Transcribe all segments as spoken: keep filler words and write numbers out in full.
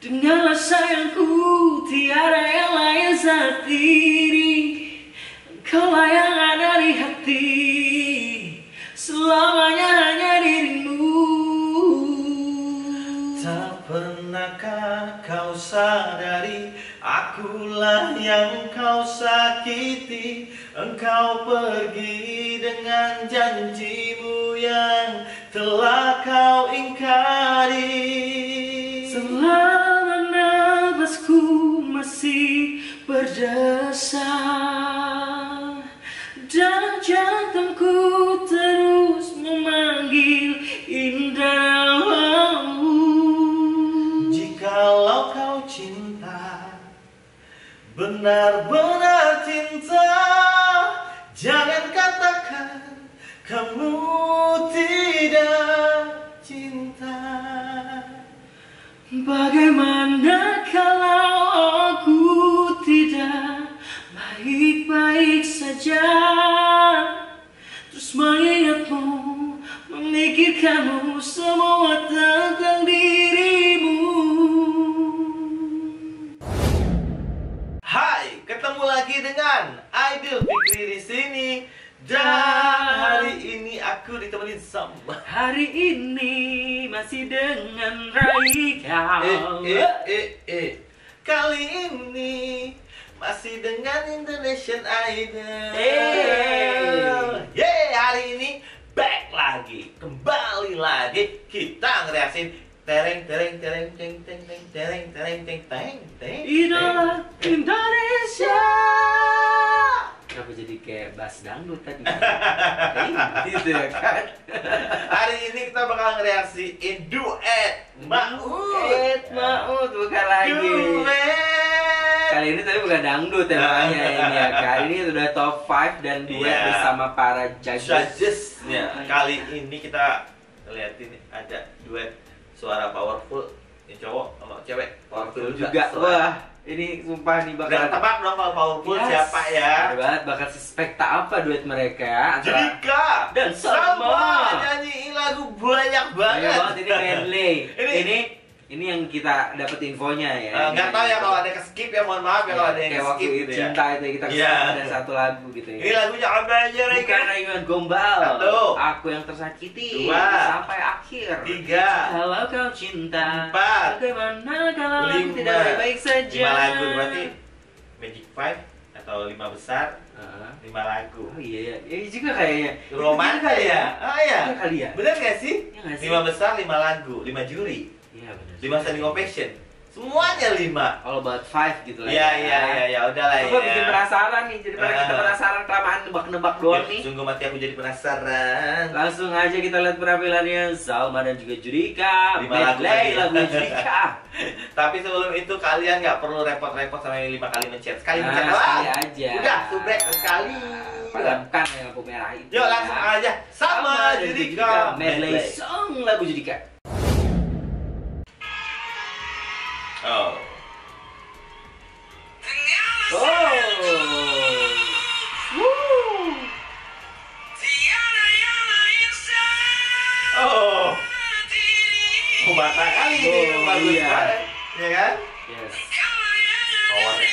Dengarlah sayangku, tiada yang lain saat ini. Engkaulah yang ada di hati, selamanya hanya dirimu. Tak pernahkah kau sadari, akulah yang kau sakiti. Engkau pergi dengan janjimu yang telah kau ingkari. Selama nafasku masih berdesah dan jantungku terus memanggil indah namamu. Jikalau kau cinta, benar-benar cinta, jangan katakan kamu tidak cinta. Bagaimana kalau aku tidak baik-baik saja, terus mengingatmu, memikirkanmu, semua tentang dirimu. Hai, ketemu lagi dengan Aidil Fikri di sini. Dan hari ini aku ditemenin sama Hari ini masih dengan Raika. Eh, eh, eh, eh Kali ini masih dengan Indonesian Idol. Eh. Yeay, hari ini back lagi, kembali lagi kita ngereaksin tereng tereng tereng teng teng teng tereng tereng teng teng teng Idola Indonesia. Kenapa jadi kayak bass dangdut tadi? gitu ya kan. Hari ini kita bakal ngereaksiin duet Maut. Maut bukan lagi. Duet. Kali ini tapi bukan dangdut temanya ini ya. Kali ini udah top lima dan duet Iya. bersama para judges. Judges. Ya, kali ini kita liatin ada duet suara powerful. Ini cowok sama cewek powerful Betul juga. juga. Wah, ini sumpah nih Udah bakal tebak dong kalau powerful Yes. siapa ya? Ada banget bakal sespekta apa duet mereka antara Judika dan Salma. Salma nyanyiin lagu banyak banget. banyak banget ini medley. Ini- ini ini yang kita dapat infonya ya. Eh, nggak tahu ya kalau ada ke-skip ya, mohon maaf ya kalau ada yang kayak waktu ke-skip gitu ya. cinta itu kita Iya. kesana ada satu lagu gitu ya. Ini lagunya apa aja, Bukan Rika? Rayuan Gombal. Satu. Aku yang tersakiti. Dua. Sampai akhir. Tiga. Kalau kau cinta. Empat. Bagaimana kalau aku Lima. tidak baik-baik saja. Lima lagu berarti Magic Five atau lima besar, Heeh. lima lagu. Oh iya ya. Ya juga kayaknya. Roman Iya kali ya? Ah ya. Iya kali ya. Bener gak sih? Iya nggak sih? Lima besar, lima lagu, lima juri, Iya benar. lima standing ovation. Semuanya lima. All about five gitu lah. Iya ya. iya iya ya udahlah ya. Coba bikin penasaran nih. Jadi pada kita Ah. penasaran kelamaan nebak-nebak doang Ya, nih. sungguh mati aku jadi penasaran. Langsung aja kita lihat penampilannya Salma dan juga Judika. Lima lagu Medley tadi ya. lagunya Judika. Tapi sebelum itu kalian nggak perlu repot-repot sampai lima kali mencet. Sekali Nah, mencet sekali doang. aja. Udah, subrek sekali. Padamkan yang lampu merah itu. Yuk langsung ya. aja sama dan Judika medley medley. song lagu Judika. Oh. Oh. Woo. Oh. Oh, bata kali ini Oh, bagus iya. banget. Ya kan? Yes. Powernya.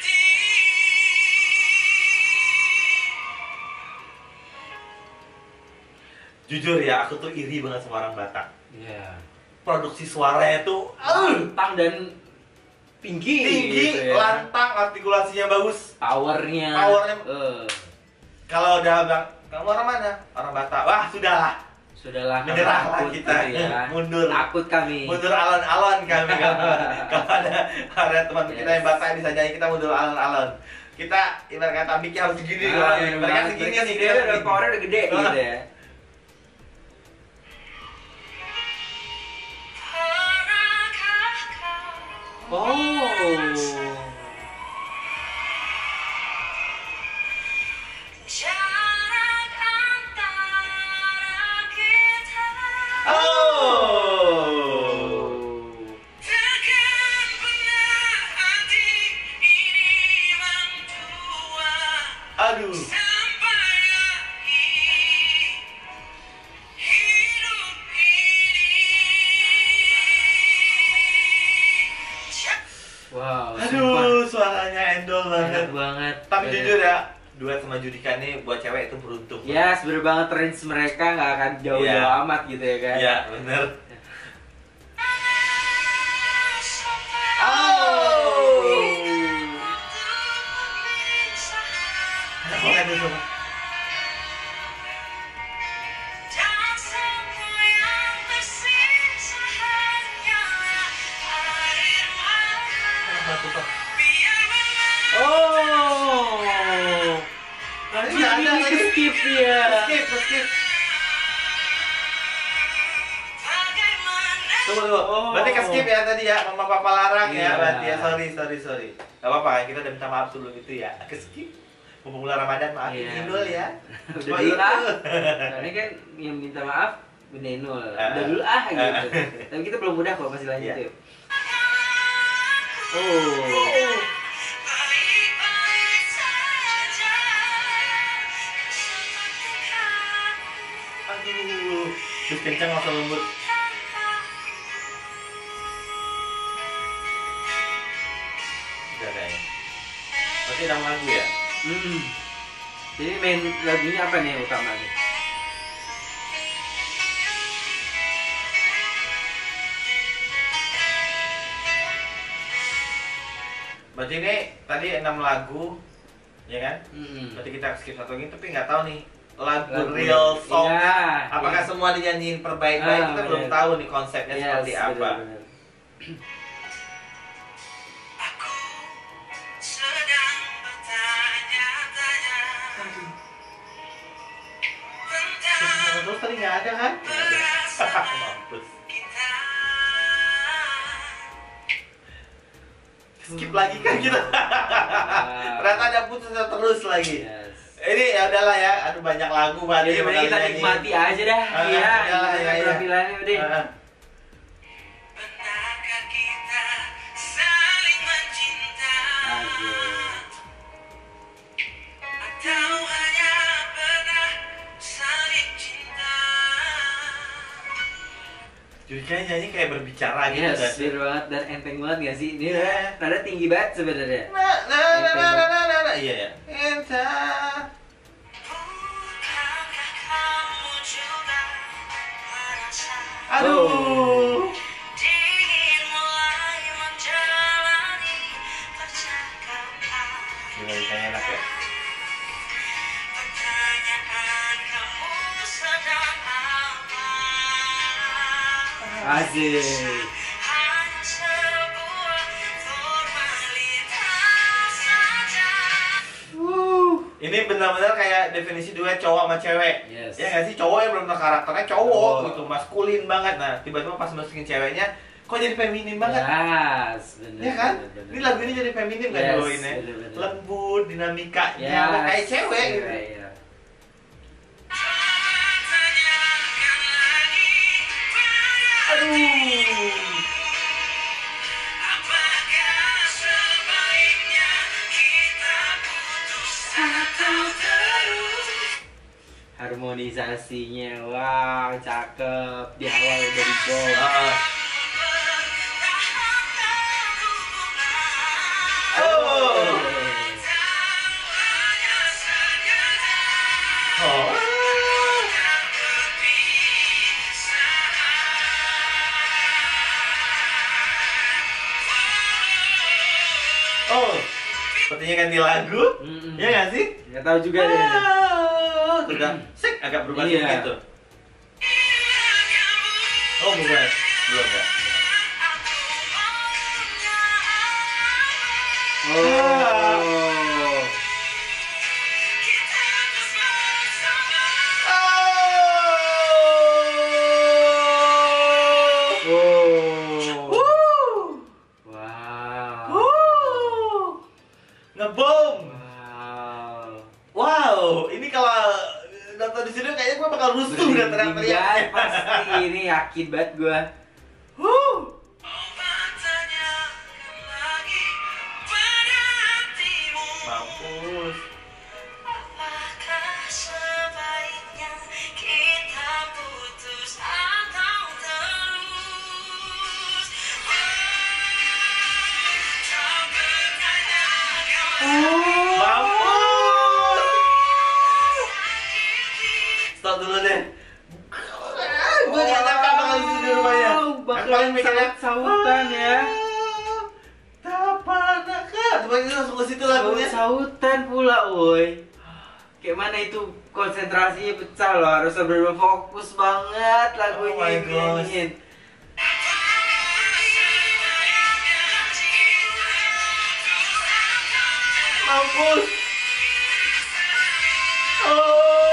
Jujur ya, aku tuh iri banget sama orang Batak. Iya. Produksi suaranya tuh uh, Lantang dan tinggi. tinggi, gitu ya. lantang, artikulasinya bagus. Powernya. Powernya. Eh, Kalau udah bilang, kamu orang mana? Orang Batak. Wah, sudahlah. Sudahlah. kami Menyerah lah takut kita. gitu ya. Mundur. Takut kami. Mundur alon-alon kami. Kalau kalau ada, ada teman kita yang Batak yang bisa nyanyi, kita mundur alon-alon. Kita ibarat kata mic harus segini. Ah, kalau mereka segini mereka nih. segini udah powernya udah gede Ah. gitu ya. Oh. Oh. Aduh. Wow, Aduh, suaranya endol banget. enak banget. Tapi Bener. jujur ya, duet sama Judika nih buat cewek itu beruntung. Ya, sebenernya banget range mereka nggak akan jauh-jauh Iya. amat gitu ya kan. Iya, bener. Oh. Enak banget itu. Enak banget, sumpah. Oh. Nah, ini nggak ada Ini lagi. skip ya. Skip, skip. Tunggu, tunggu. Oh. Berarti ke skip ya tadi ya, mama papa larang ya, Iya. berarti ya. Sorry, sorry, sorry. Gak apa-apa, kita udah minta maaf dulu gitu ya. Ke skip. Mumpung bulan Ramadan, maafin Iya. Inul ya. Udah Cuma dulu itu. ah. Soalnya kan yang minta maaf Bunda Inul. Ah. Udah dulu ah gitu. Tapi kita belum udah kok, masih lanjut Iya. yuk. Oh. Aduh, terus kencang langsung lembut. Udah kayaknya. Berarti enam lagu ya? Hmm. Jadi main lagunya apa nih yang utama nih? Berarti ini tadi enam lagu, ya kan? Hmm. Berarti kita skip satu lagi, tapi nggak tahu nih lagu, Lagu- real song. Iya, Apakah iya. semua dinyanyiin per baik-baik? Ah, Kita belum bener. tahu nih konsepnya Yes, seperti apa. bener-bener. Terus tadi nggak ada kan? Nggak ada. Mampus. Skip lagi kan kita. Ternyata ada putus terus lagi. Yes. Ini ya udahlah ya, aduh banyak lagu berarti Jadi mending kita nyanyi. nikmati aja dah. Ah, Iya, iyalah, kita iya, iya. penampilannya udah. Ah, Aduh. jadi kayak nyanyi kayak berbicara gitu Yes, kan sih. bener banget dan enteng banget gak sih? Ini Iya. nada tinggi banget sebenarnya. Nah, nah, nah, nah, nah, nah, nah, nah. Iya ya. Enta. Aduh. Gimana ikannya enak ya? Asik. Ini benar-benar kayak definisi duet cowok sama cewek. Yes. Ya nggak sih, cowok yang belum tahu karakternya cowok Oh. gitu, maskulin banget. Nah, tiba-tiba pas masukin ceweknya, kok jadi feminin banget? Yes, bener, Ya kan? bener, bener. Ini lagu ini jadi feminin kan Yes, dulu ini. bener-bener. Lembut, dinamikanya Yes, kayak cewek gitu. iya. Aduh. Harmonisasinya, wow, cakep. Di awal udah di bawah. Heeh. Oh. Oh. Oh. Sepertinya ganti lagu. Mm-mm. Ya nggak sih? Nggak tahu juga deh. Ah, sudah sik agak berubah Iya. sedikit tuh. Oh bukan, belum ya. Oh. Oh. Wuh. Wow. Wuh. Ngebom. Wow. Wow, ini kalau nonton di sini kayaknya gue bakal rusuh dan Merinding teriak-teriak. banget pasti ini yakin banget gua. Wuh. Mampus. taruh dulu deh. Gue gak nyangka bakal di studio rumahnya. Bakal paling mikirnya sautan ya. Tapanaka. Coba kita langsung ke situ lagunya. Sautan pula, woi. Kayak mana itu konsentrasinya pecah loh, harus bener-bener fokus banget lagunya. Oh my gosh. Ini. Mampus. Oh.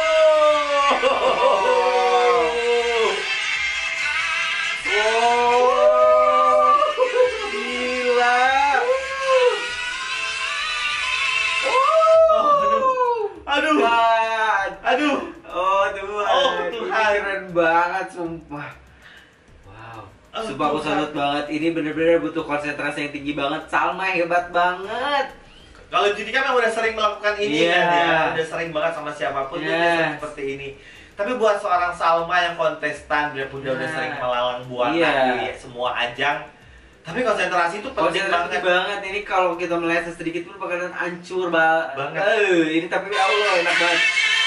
Oh. Gila. Aduh. God. Aduh. Oh Tuhan. Oh, Ini Tuhan. keren banget sumpah. Wow. Oh, Sumpah aku Tuhan. salut banget. Ini bener-bener butuh konsentrasi yang tinggi banget. Salma hebat banget. Kalau Judika memang udah sering melakukan ini Iya. kan ya, udah sering banget sama siapapun dia Yes. bisa seperti ini. Tapi buat seorang Salma yang kontestan, dia pun udah udah Nah. sering melalang buana Iya. di semua ajang. Tapi konsentrasi itu penting Konsentrasi banget. banget. Ini kalau kita meleset sedikit pun bakalan hancur ba- Banget. Eh, ini tapi ya Allah enak banget.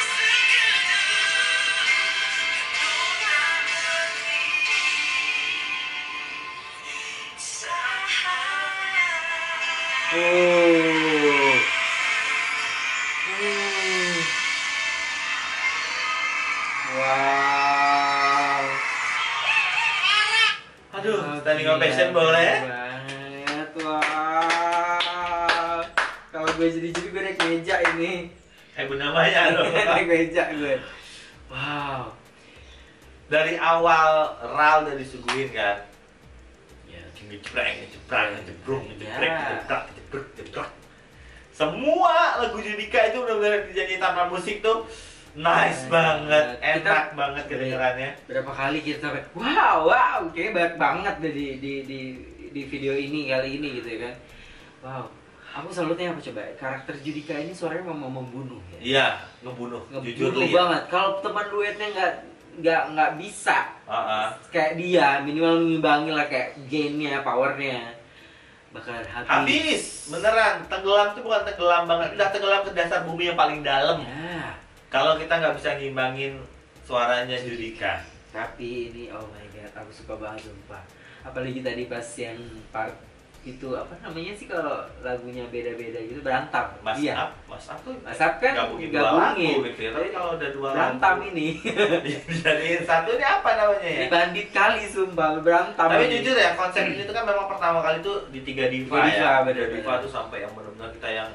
Oh. Hmm. Wow. Aduh, Oh, standing gila, ovation boleh? keren banget, wah. Kalau gue jadi-jadi gue naik meja ini. Kayak Bunda Maya loh. Naik meja gue. Wow. Dari awal Ral udah disuguhin kan. Ya. Ngejebrang, ngejebrang, ngejebrung, ngejebrek, Ya. ngejebrang, ngejebrek, ngejebrek. Semua lagu Judika itu benar-benar dijadiin tanpa musik tuh nice Nice banget, banget. enak Kita- banget kedengarannya. Berapa kali kita sampai wow, wow, kayaknya banyak banget deh di, di, di, di video ini kali ini gitu ya kan. Wow. Aku salutnya apa coba? Karakter Judika ini suaranya memang membunuh ya. Iya, ngebunuh, jujur Ngebunuh Li. banget. Kalau teman duetnya nggak nggak nggak bisa Heeh. kayak dia, minimal mengimbangi lah kayak gainnya, powernya bakalan habis. Habis, beneran. Tenggelam tuh bukan tenggelam banget, udah tenggelam ke dasar bumi yang paling dalam. Ya. Kalau kita nggak bisa ngimbangin suaranya Judika. Tapi ini oh my god, aku suka banget sumpah. Apalagi tadi pas yang part itu apa namanya sih kalau lagunya beda-beda gitu, berantam. Mas Iya. Up, Mas Up tuh Mas Up kan gabungin dua gabungin. lagu gitu ya. Tapi kalau udah dua Berantam lagu ini. dijadiin satu ini apa namanya ya? Ini bandit kali sumpah, berantam. Tapi ini. jujur ya, konsep ini tuh kan memang pertama kali tuh di tiga diva Tiga ya. diva, Tiga bener-bener. diva tuh sampai yang benar-benar kita yang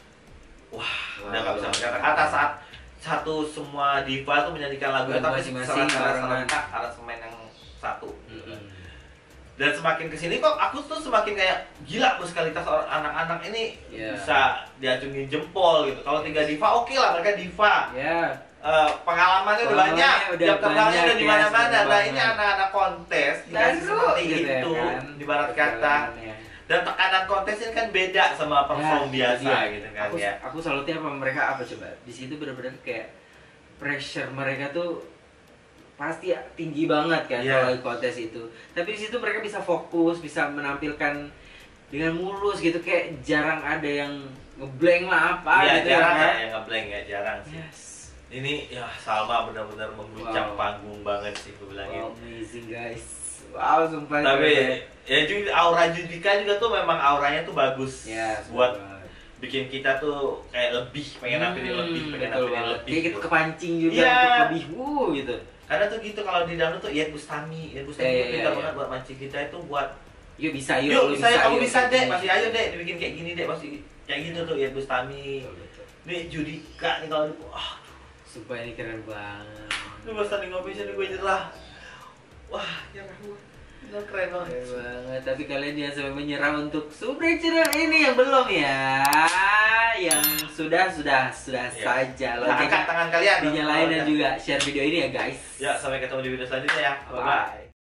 wah, Wah, udah nggak bisa wah, berkata-kata wah. saat satu semua diva tuh menyanyikan lagunya Lagu tapi masing-masing, secara barengan. serentak aransemen yang satu. Mm-mm. Dan semakin kesini kok aku tuh semakin kayak gila musikalitas orang anak-anak ini Iya. bisa diacungin jempol gitu. Kalau tiga diva oke lah, mereka diva. Ya. Eh, pengalamannya udah Pengalamannya banyak, udah jam terbangnya banyak udah di ya, mana-mana. sudah Nah ini banget. anak-anak kontes Dan dikasih seperti gitu ya itu, kan. di barat kata. Perjalanannya. Dan tekanan kontes ini kan beda sama perform Ya, biasa iya. gitu kan aku, ya. Aku salutnya apa mereka apa coba? Di situ benar-benar kayak pressure mereka tuh pasti tinggi banget kan Iya. kalau lagi kontes itu. Tapi di situ mereka bisa fokus, bisa menampilkan dengan mulus gitu, kayak jarang ada yang ngeblank lah apa Iya gitu jarang ya. ya yang ngeblank ya, jarang sih. Yes. Ini ya Salma benar-benar mengguncang Wow. panggung banget sih gue bilang Wow, gitu. amazing guys. Wow, sumpah. Tapi keren. ya juga aura Judika juga tuh memang auranya tuh bagus ya, buat sumpah. bikin kita tuh kayak lebih pengen nampilin Hmm, lebih pengen betul nampilin banget. lebih Kayak kita gitu. kepancing juga Iya. untuk lebih wuh gitu. Karena tuh gitu kalau di dalam tuh Iyeth Bustami, Iyeth Bustami Iya, tuh iya, pintar iya. banget buat mancing kita itu buat Yuk bisa yuk, yuk lu bisa, kamu yuk. bisa deh, masih ayo deh dibikin kayak gini deh, masih kayak gitu tuh Iyeth Bustami. Betul, betul. Nih Judika nih kalau wah, Sumpah ini keren banget. ini pas standing ovation gue nyerah. Wah, nyerah gue. Bener keren banget. Keren banget. Tapi kalian jangan sampai menyerah untuk Subrek channel ini yang belum ya. Yang sudah sudah sudah Iya. saja Nah, angkat loncengnya tangan kalian. dinyalain dan juga share video ini ya guys. Ya, sampai ketemu di video selanjutnya ya. Bye bye. Bye.